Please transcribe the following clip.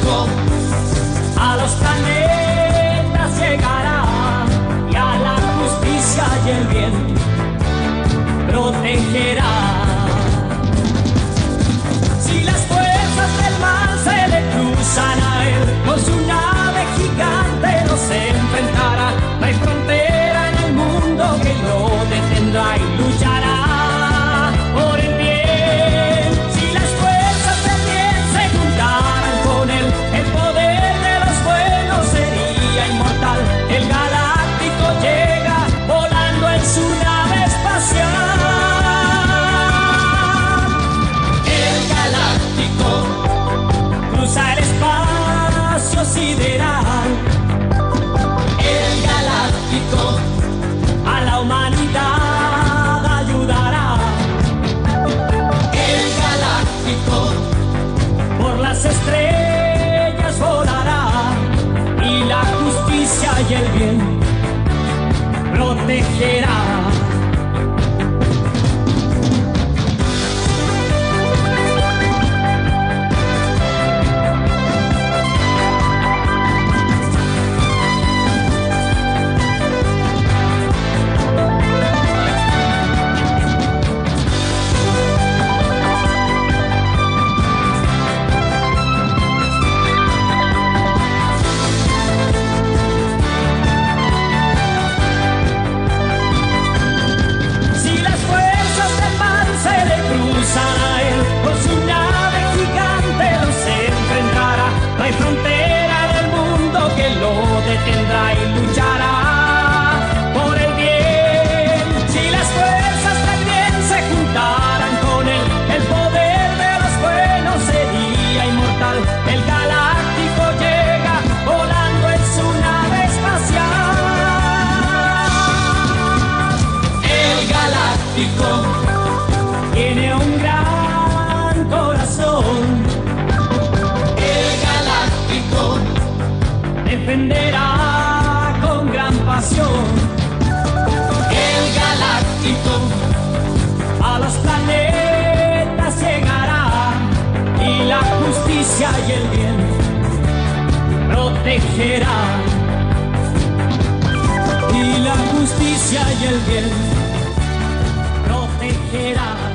galáctico a los planetas llegará y a la justicia y el bien protegerá. Si las fuerzas del mal se le cruzan a él, con su nave gigante los enfrentará. No hay frontera en el mundo que lo detendrá y luchará por el bien. Si las fuerzas del bien se juntaran con él, el poder de los buenos sería inmortal. El galáctico llega volando en su nave espacial. El galáctico cruza el espacio sideral. El galáctico a la humanidad ayudará. El galáctico por las estrellas volará y la justicia y el bien protegerá. A él, con su nave gigante los enfrentará. No hay frontera del mundo que lo detendrá y luchará por el bien. Si las fuerzas del bien se juntaran con él, el poder de los buenos sería inmortal. El galáctico llega volando en su nave espacial. El galáctico tiene un gran corazón. El galáctico defenderá con gran pasión. El galáctico a los planetas llegará y la justicia y el bien protegerá. Y la justicia y el bien protegerá.